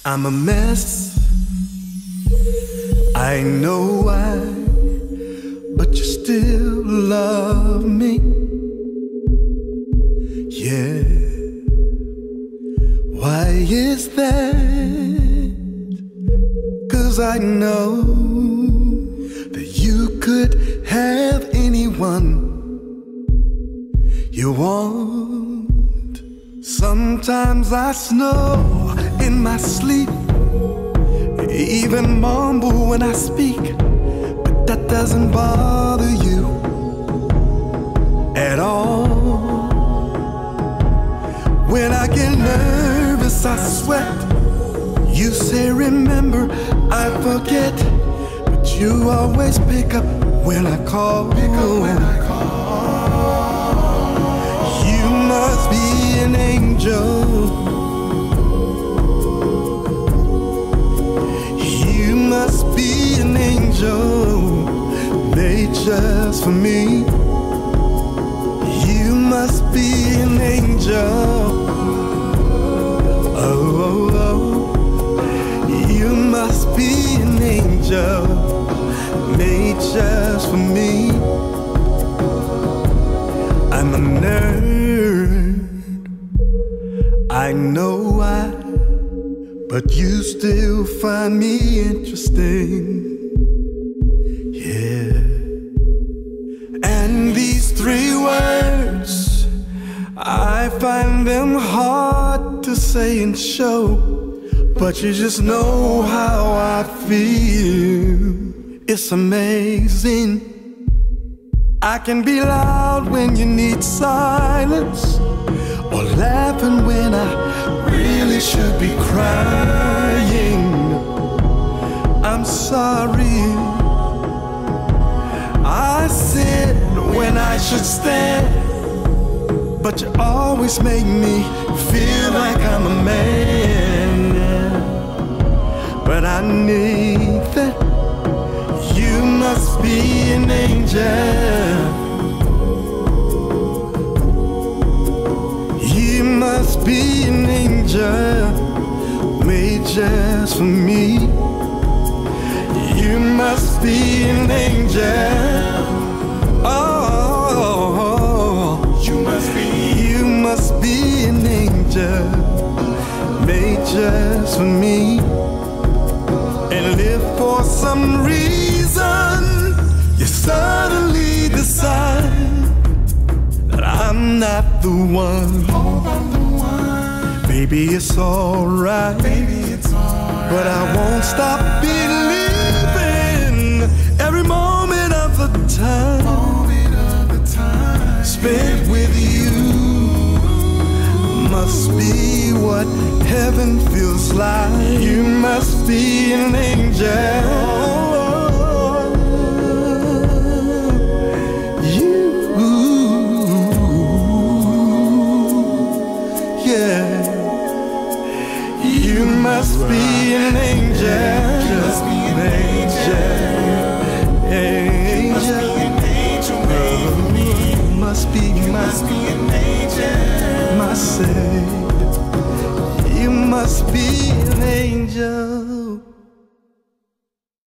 I'm a mess, I know why, but you still love me. Yeah, why is that? 'Cause I know that you could have anyone you want. Sometimes I snore in my sleep, even mumble when I speak, but that doesn't bother you at all. When I get nervous, I sweat. You say remember, I forget, but you always pick up when I call. You must be an angel. You must be an angel made just for me. You must be an angel. Oh, oh, oh. You must be an angel made just for me. I'm a nerd, I know why, but you still find me interesting. Yeah. And these 3 words, I find them hard to say and show, but you just know how I feel. It's amazing. I can be loud when you need silence, or laughing when I really should be crying. I'm sorry, I said when I should stand, but you always make me feel like I'm a man. But I need that. You must be an angel. You must be an angel made just for me. You must be an angel. Oh, you must be an angel made just for me. And if for some reason you suddenly decide that I'm not the one, baby, it's alright. But I won't stop believing every moment of the time spent with you must be what heaven feels like. You must be an angel. You must be an angel. Just be an angel. Angel. Must be an angel. Must say, you must be an angel.